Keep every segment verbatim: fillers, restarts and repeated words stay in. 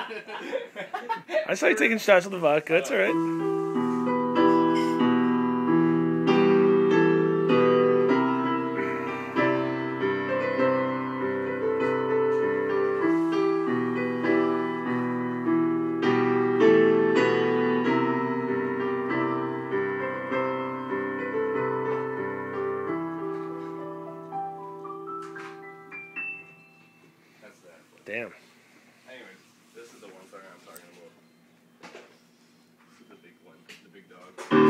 I saw you taking shots of the vodka. It's all right. That's that. Damn. Anyways, this is the one song I'm talking about. This is the big one, the big dog.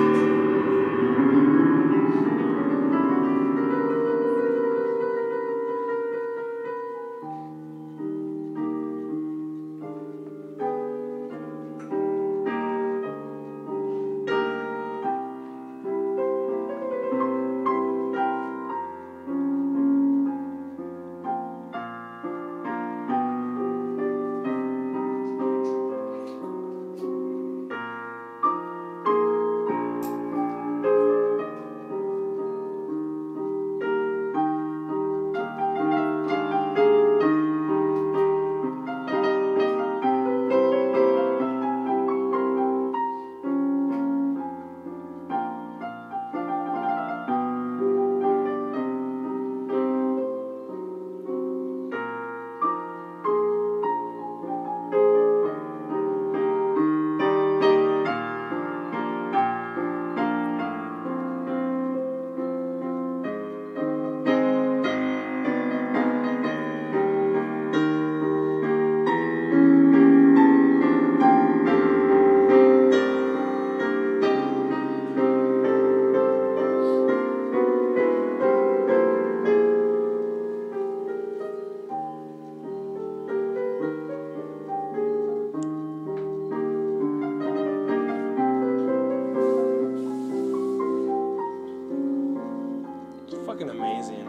Fucking amazing.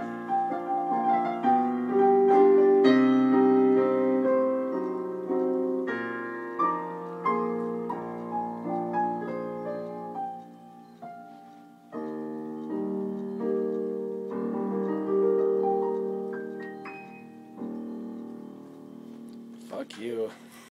Fuck you.